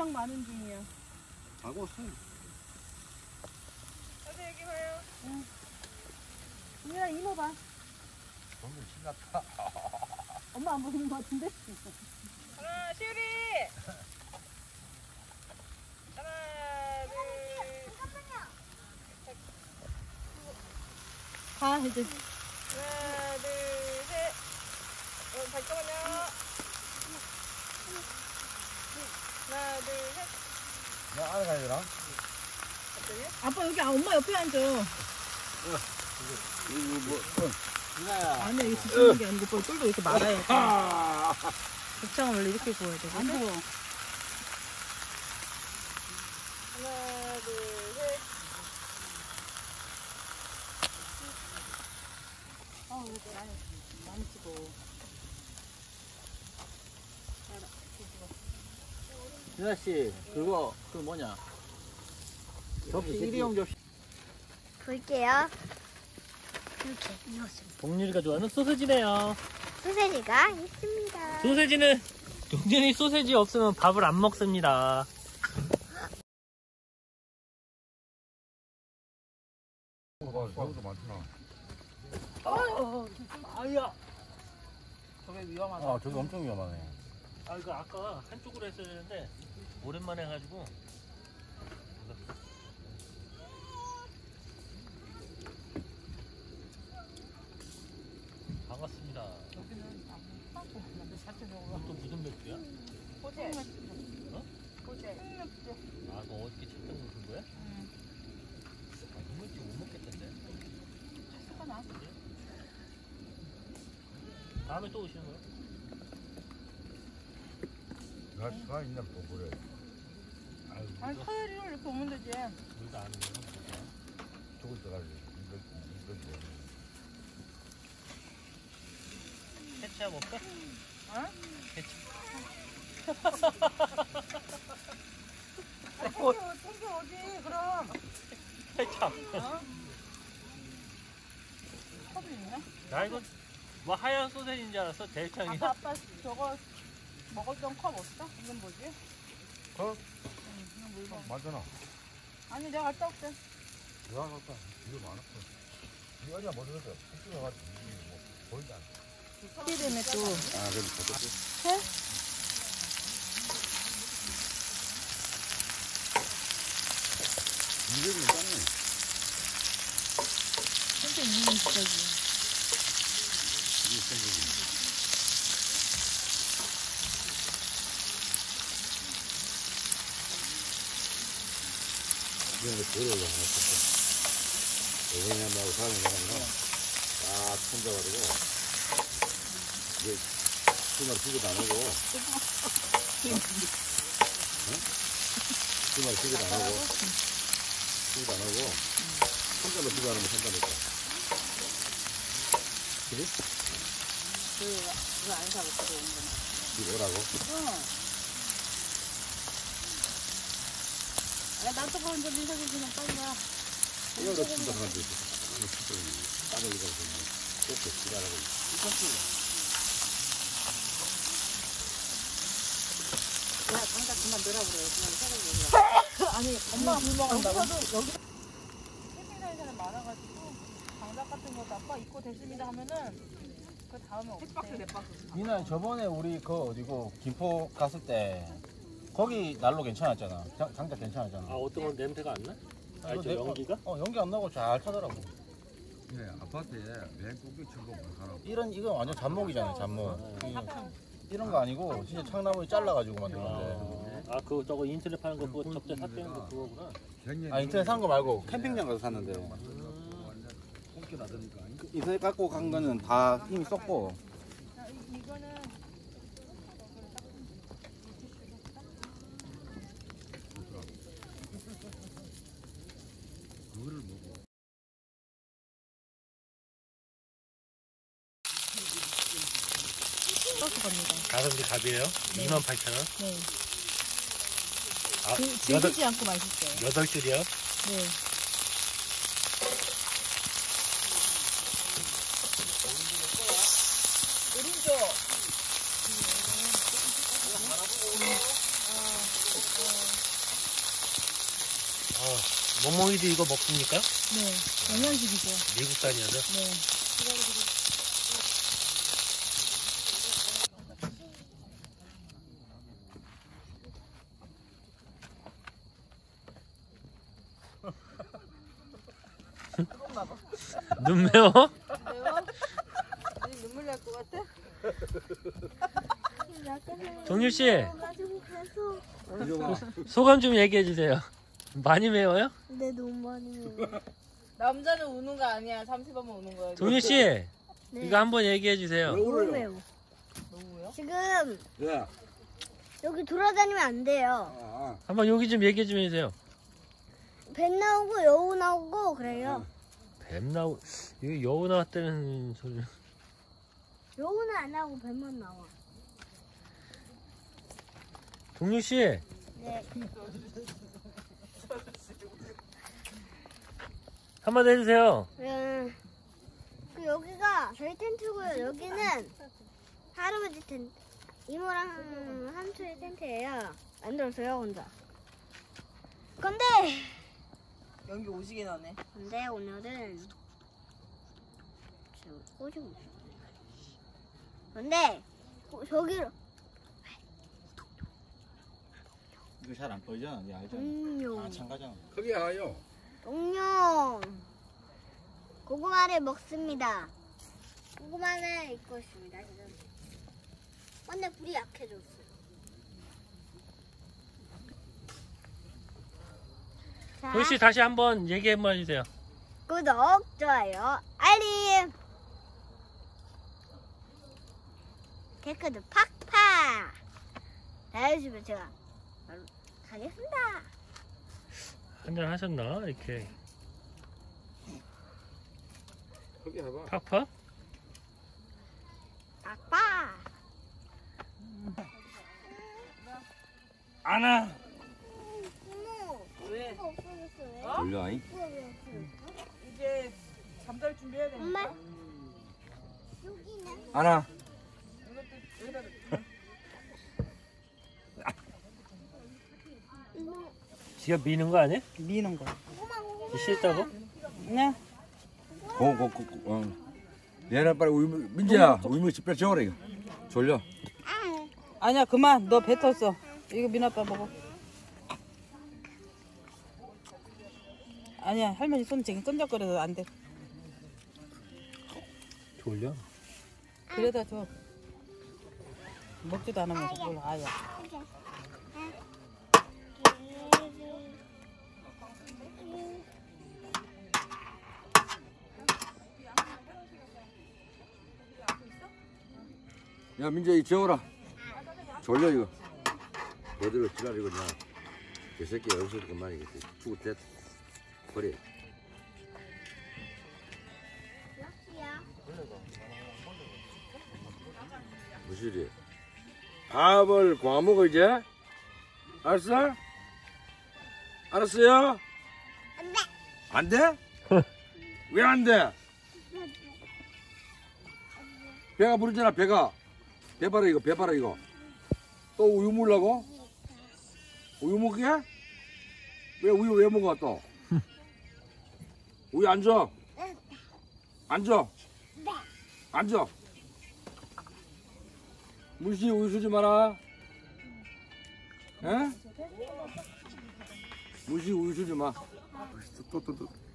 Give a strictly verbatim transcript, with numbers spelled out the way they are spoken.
막 많은 중이야. 하고 왔어. 어디 여기 봐요. 응. 은민아 이모 봐. 너무 신났다. 엄마 안 보이는 것 같은데? 하나, 시우리! 하나, 둘. 잠깐만요. 가, 이제. 하나, 둘, 셋. 어, 잠깐만요. 하나, 둘, 셋. 나 안에 가야 되나? 아빠 여기 아, 엄마 옆에 앉아. 이거 뭐, 어. 안에 이게 지치는 게 아니고 뭐 꿀도 이렇게 말아야 돼. 곱창은 원래 이렇게 구워야 돼. 안 구워. 하나, 둘, 셋. 아, 왜 이렇게 많이, 많이 찍어. 준아 씨, 그거 그 뭐냐? 접시 일회용 접시. 볼게요. 이렇게 이었습니다. 동률이가 좋아하는 소세지네요. 소세지가 있습니다. 소세지는 동준이 소세지 없으면 밥을 안 먹습니다. 저기도 많구나. 어, 아야. 저게 위험하다. 아, 저기 엄청 위험하네. 아, 이거 아까 한쪽으로 했어야 되는데 오랜만에 해가지고. 반갑습니다. 또 무슨 맥주야? 호재. 어? 호재. 아, 너 어떻게 찾던 무슨 거야? 응. 아, 이 맥주 못 먹겠던데. 하나. 다음에 또 오시는 거야? 가, 가 있냐, 또 그래. 아유, 아니 토요일에 이렇게 오면 되지. 우리도 아는 거야? 저걸 떠가지고. 이거, 이거, 이거. 케찹 먹까? 어? 케찹. 어, 챙겨 오지 그럼. 케찹. 어? 컵이 있나? 나 이거 뭐 하얀 소세지인 줄 알았어. 대창이야. 아까 아빠 저거 먹었던 컵 없어? 이건 뭐지? 컵? 응, 이건 물 먹어. 맞잖아. 아니 내가 갔다 올게. 내가 갈까? 이거 많았어. 이거 아니야, 모르겠어. 이거 가지고, 뭐, 보이지 않아. 기름에 또. 아, 그래도 저것도. 해? 이거는 짱네. 진짜 이기는 진짜지. 이게 생각이. 이런 거 들어오려고 했었어. 여행하고 사는 사람이랑 딱 혼자가지고, 이제, 주말 휴게도 안 하고, 주말 휴게도 안 하고, 휴게도 안 하고, 혼자로 휴게 안 하면 혼자니까. 그래? 그거 안 사고 들어온 거나. 이거 오라고? 응. 야, 나도 먼저 민석이지만 빨리 와. 이거 진짜 그런 데 있어. 이거 진짜 따로 이거 보면 이렇게 지랄하고 있어. 야, 장작 그만 넣으라 그래. 그만 사고 아니, 엄마가 물 먹는다고? 여기 캠핑장에서는 많아가지고 장작 같은 것도 아빠 입고 됐습니다 하면은 그 다음에 없대. 세 박스, 네 박스. 니나 저번에 우리 그 어디고 김포 갔을 때 거기 난로 괜찮았잖아. 장, 장작 괜찮았잖아. 아, 어떤 건 냄새가 안 나? 아, 이거 저 내- 연기가? 어, 연기 안 나고 잘 타더라고. 네, 아파트에 맨 꼭대기 쳐고 못 살아. 이런 이건 완전 잡목이잖아요, 잡목. 네. 이, 이런 거 아니고 진짜 창나무 잘라가지고 만든 건데. 아, 그 저거 인터넷 파는 거 그거 접대 샀다는 거 그거구나. 아 인터넷 산 거 말고 캠핑장 가서 샀는데 꽁게 나더니까. 인터넷 갖고 간 거는 다 이미 썼고. 자, 이- 이거는 그거를 먹어. 버스 갑니다. 가성비 갑이에요? 네. 이만 팔천 원? 네. 아, 그, 여덟, 질기지 않고 맛있어요. 여덟 줄이요? 네. 오른쪽. 아, 멍멍이도 이거 먹습니까? 네, 영양식이죠. 미국산이어서. 네. 눈 매워? 매워? 눈물 날 것 같아? 동률 씨, 가지고 계속. 소감 좀 얘기해 주세요. 많이 매워요? 네, 너무 많이 매워. 남자는 우는 거 아니야. 삼십 번만 우는 거야. 동률 씨, 네. 이거 한번 얘기해 주세요. 너무 매워. 너무요? 지금 야, 여기 돌아다니면 안 돼요. 아, 한번 여기 좀 얘기해 좀 해주세요. 뱀 나오고 여우 나오고 그래요. 뱀 나오, 이거 여우 나왔다는 소리. 여우는 안 나오고 뱀만 나와. 동률 씨, 네. 한마디 해주세요. 음, 그 여기가 저희 텐트고요. 여기는 할아버지 텐트, 이모랑 삼촌의 텐트예요. 만들었어요 혼자. 근데 연기 오지게 나네. 근데 오늘은 저 꼬지고 근데 고- 저기로 이거 잘 안 보이잖아. 니 알잖아. 동룡 아, 참가잖아. 크게 하요. 동룡 고구마를 먹습니다. 고구마를 입고 있습니다 지금. 근데 불이 약해졌어. 자, 동률 씨 다시 한번 얘기 한번 해주세요. 구독, 좋아요, 알림, 댓글도 팍팍 달아주시면 제가 바로 가겠습니다. 한잔 하셨나? 이렇게 크게 해봐. 팍팍? 팍팍. 안아. 어머, 왜? 이거 없어졌어요. 어? 돌려, 아이. 이거 왜 없어졌어? 이제 잠잘 준비해야 엄마, 되니까. 여기는 안아. 이것도 여기다 넣자. 이모, 지가 미는 거 아니야? 미는 거. 고구마 고구마. 싫다고? 네. 고, 고, 고, 고, 어. 얘는 빨리 우유, 민지야, 우유 집에 재워라, 이거. 졸려. 아니야 그만. 너 뱉었어. 이거 민아빠 먹어. 아니야 할머니 손 지금 끈적거려서 안 돼. 졸려? 그래다 줘. 먹지도 않으면서 뭘 아야. 야, 민지야, 이거 재워라. 졸려, 이거. 너희들 지랄이고, 그냥. 이 새끼가 여기서 그만, 이거. 죽을 때, 버려. 몇시야? 무슨 일이야? 밥을 구워 먹어, 이제? 알았어? 알았어요? 안 돼. 안 돼? 왜 안 돼? 배가 부르잖아, 배가. 배 봐라, 이거, 배 봐라, 이거. 또 우유 먹으려고? 우유 먹게? 왜 우유 왜 먹어, 또? 우유 안 줘? 안 줘? 안 줘? 무시 우유 주지 마라. 에? 무시 우유 주지 마. 또, 또, 또.